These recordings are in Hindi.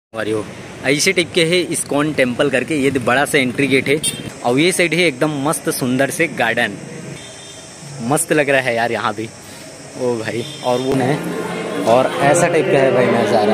वारियो ऐसे टाइप के है इस्कॉन टेम्पल करके। ये बड़ा सा एंट्री गेट है और ये साइड है एकदम मस्त सुंदर से गार्डन। मस्त लग रहा है यार यहाँ भी। ओ भाई और वो है और ऐसा टाइप का है भाई नज़ारा।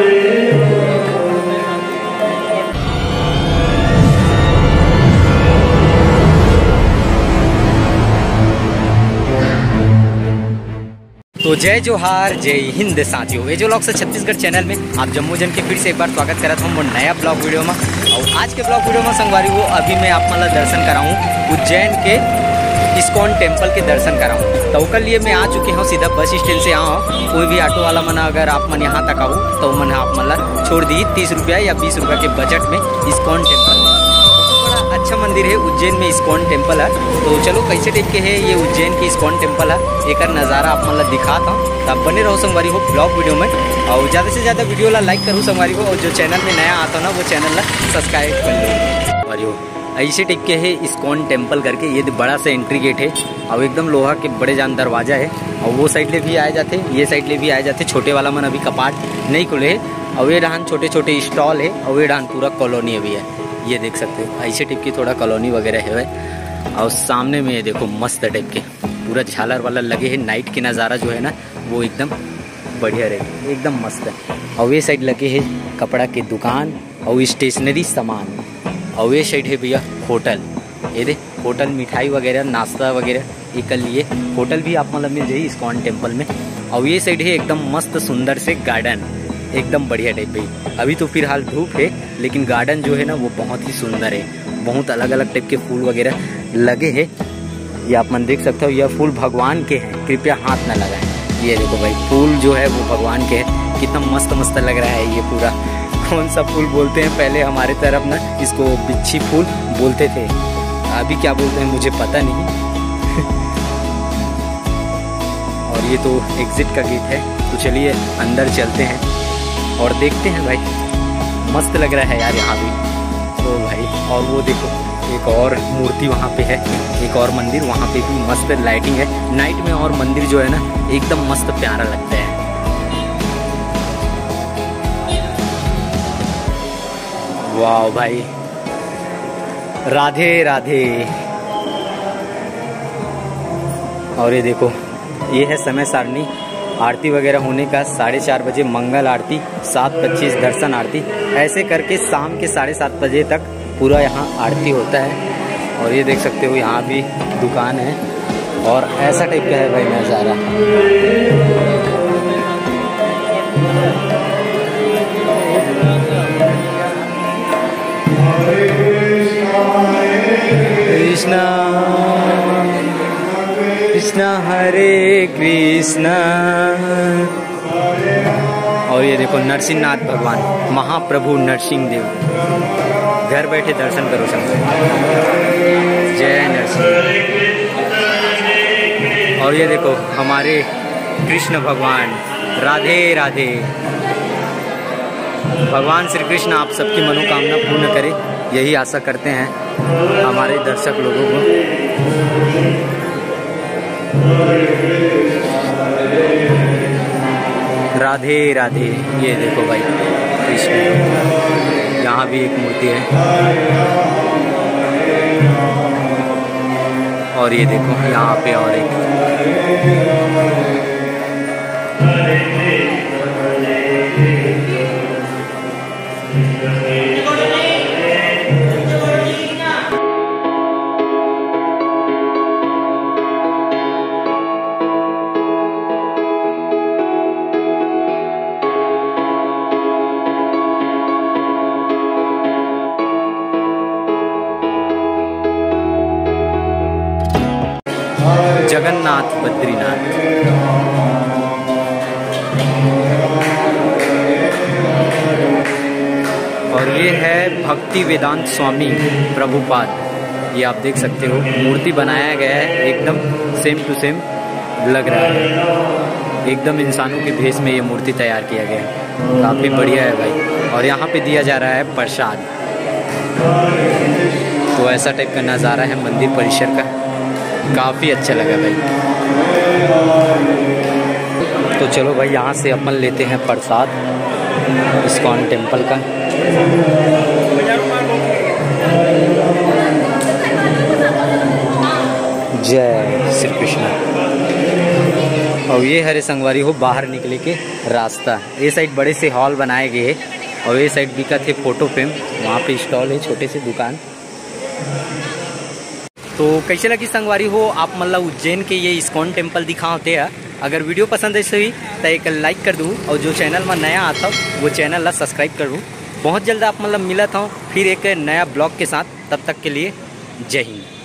तो जय जोहार जय हिंद साथियों, ये जो लोग से छत्तीसगढ़ चैनल में आप जम्मू जन के फिर से एक बार स्वागत करता हूँ वो नया ब्लॉग वीडियो में। और आज के ब्लॉग वीडियो में संगवारी वो अभी मैं आप मतलब दर्शन कराऊँ उज्जैन के इस्कॉन टेम्पल के दर्शन कराऊँ। तो उसके लिए मैं आ चुकी हूँ सीधा बस स्टैंड से। यहाँ कोई भी ऑटो वाला मन अगर आप मन यहाँ तक आओ तो मन आप मतलब छोड़ दी 30 रुपया या 20 रुपया के बजट में इस्कॉन टेम्पल। अच्छा मंदिर है उज्जैन में इस्कॉन टेम्पल है। तो चलो कैसे टाइप के है ये उज्जैन की इस्कॉन टेम्पल है, एक नज़ारा आप मतलब दिखाता हूँ। तो आप बने रहो संगवारी हो ब्लॉग वीडियो में और ज़्यादा से ज़्यादा वीडियो ला लाइक करूँ संगवारी हो। और जो चैनल में नया आता ना वो चैनल ला सब्सक्राइब कर लो संगवारी हो। ऐसे टाइप के है इस्कॉन टेम्पल करके। ये बड़ा सा एंट्री गेट है और एकदम लोहा के बड़े जान दरवाजा है। और वो साइड ले भी आए जाते, ये साइड ले भी आए जाते। छोटे वाला मन अभी कपाट नहीं खुले है और ये डाहन छोटे छोटे स्टॉल है और ये डाहन पूरा कॉलोनी अभी है। ये देख सकते हो ऐसे टाइप की थोड़ा कॉलोनी वगैरह है भाई। और सामने में ये देखो मस्त टाइप के पूरा झालर वाला लगे है। नाइट की नज़ारा जो है ना वो एकदम बढ़िया रहे, एकदम मस्त है। और ये साइड लगे है कपड़ा की दुकान और स्टेशनरी सामान। और ये साइड है भैया होटल। ये दे होटल मिठाई वगैरह नाश्ता वगैरह ये कर लिए होटल भी आप मतलब मिल जाइए इस्कॉन टेम्पल में। और ये साइड है एकदम मस्त सुंदर से गार्डन, एकदम बढ़िया टाइप भाई। अभी तो फिलहाल धूप है लेकिन गार्डन जो है ना वो बहुत ही सुंदर है। बहुत अलग अलग टाइप के फूल वगैरह लगे हैं। ये आप मन देख सकते हो, यह फूल भगवान के हैं, कृपया हाथ ना लगाएं। ये देखो भाई फूल जो है वो भगवान के है। कितना मस्त मस्त लग रहा है ये पूरा। कौन सा फूल बोलते हैं पहले हमारे तरफ ना, इसको बिच्छी फूल बोलते थे, अभी क्या बोलते हैं मुझे पता नहीं। और ये तो एग्जिट का गेट है। तो चलिए अंदर चलते हैं और देखते हैं भाई। मस्त लग रहा है यार यहाँ भी। तो भाई और वो देखो एक और मूर्ति वहाँ पे है, एक और मंदिर वहाँ पे भी मस्त लाइटिंग है नाइट में। और मंदिर जो है ना एकदम मस्त प्यारा लगता है। वाह भाई राधे राधे। और ये देखो ये है समय सारणी आरती वगैरह होने का। 4:30 बजे मंगल आरती, 7:25 दर्शन आरती, ऐसे करके शाम के 7:30 बजे तक पूरा यहाँ आरती होता है। और ये देख सकते हो यहाँ भी दुकान है और ऐसा टाइप का है भाई नज़ारा। कृष्णा कृष्णा हरे कृष्णा। और ये देखो नरसिंहनाथ भगवान महाप्रभु नरसिंह देव। घर बैठे दर्शन करो सब। जय नरसिंह। और ये देखो हमारे कृष्ण भगवान राधे राधे। भगवान श्री कृष्ण आप सबकी मनोकामना पूर्ण करे, यही आशा करते हैं हमारे दर्शक लोगों को। राधे राधे। ये देखो भाई कृष्ण, यहाँ भी एक मूर्ति है। और ये देखो यहाँ पे और एक। जगन्नाथ बद्रीनाथ। और ये है भक्ति वेदांत स्वामी प्रभुपाद। ये आप देख सकते हो मूर्ति बनाया गया है एकदम सेम टू सेम लग रहा है। एकदम इंसानों के भेष में ये मूर्ति तैयार किया गया है। काफ़ी बढ़िया है भाई। और यहाँ पे दिया जा रहा है प्रसाद। तो ऐसा टाइप का नज़ारा है मंदिर परिसर का, काफ़ी अच्छा लगा भाई। तो चलो भाई यहाँ से अपन लेते हैं प्रसाद। इस्कॉन टेम्पल का। जय श्री कृष्ण। और ये हरे संगवारी हो बाहर निकले के रास्ता। ये साइड बड़े से हॉल बनाए गए और ये साइड बिका थे फोटो फ्रेम, वहाँ पे स्टॉल है छोटे से दुकान। तो कैसे लगी संगवारी हो आप मतलब उज्जैन के ये इस्कॉन टेम्पल दिखा होते हैं। अगर वीडियो पसंद है सही तो एक लाइक कर दूँ और जो चैनल में नया आता वो चैनल ला सब्सक्राइब कर दूँ। बहुत जल्द आप मतलब मिला था फिर एक नया ब्लॉग के साथ, तब तक के लिए जय हिंद।